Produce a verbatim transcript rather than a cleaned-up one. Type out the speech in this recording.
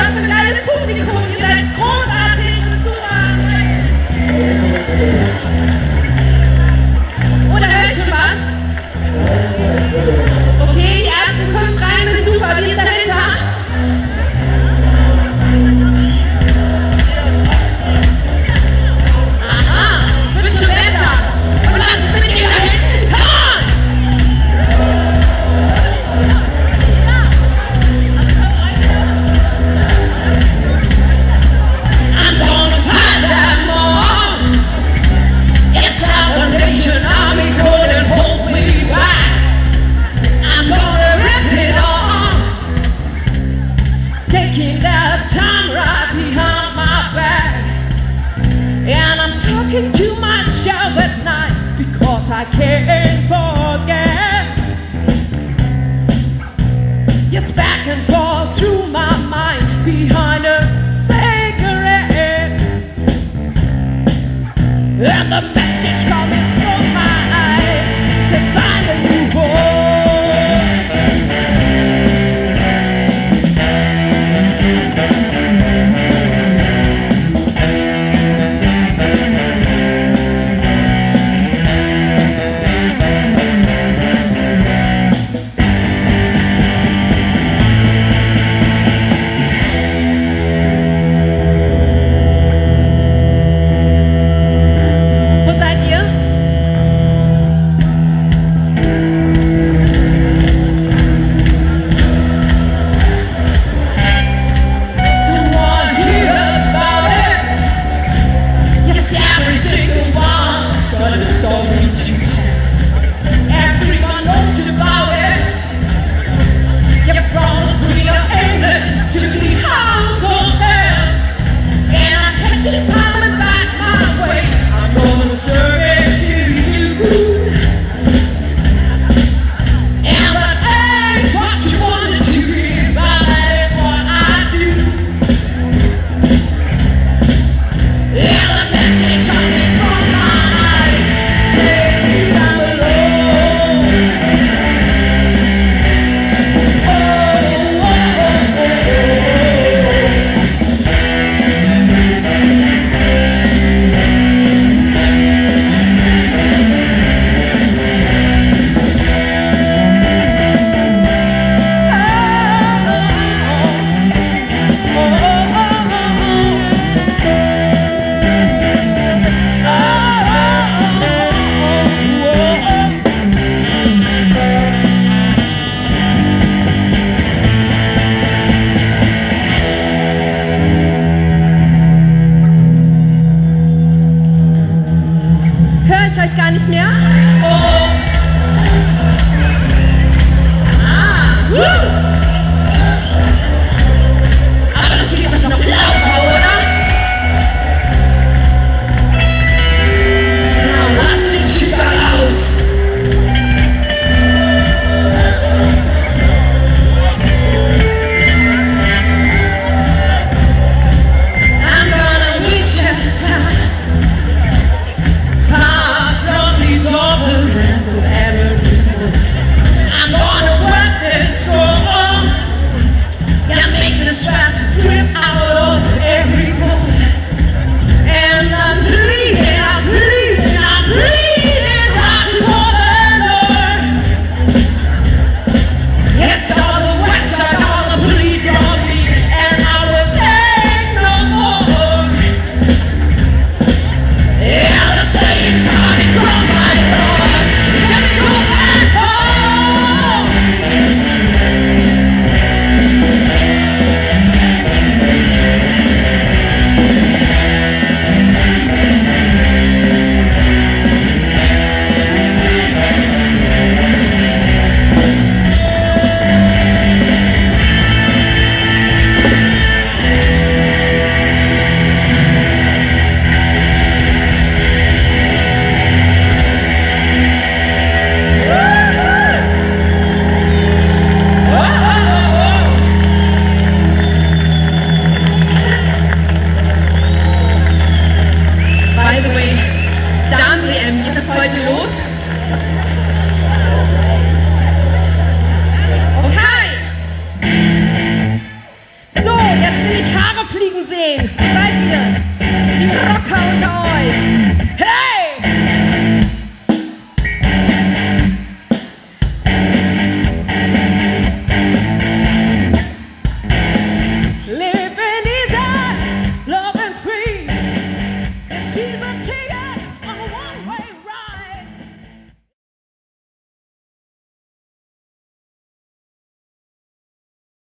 was für ein geiles Publikum. Ihr seid großartig und super. Oder höre ich schon was? Okay, die ersten fünf Reihen sind super. Wie ist dahinter? Aha, wird schon besser. Und was ist mit dir da hinten? Come on! I'm gonna find that more. Yes, Salvation Army couldn't hold me back. I'm gonna rip it on, taking that time right behind my back. And I'm talking to myself at night because I can't forget. Yes, back and forth through my mind behind a cigarette. And the message coming from my eyes said find a new home. Wo seid ihr? jetzt will ich Haare fliegen sehen. Wo seid ihr? Die Rocker unter euch. Hey!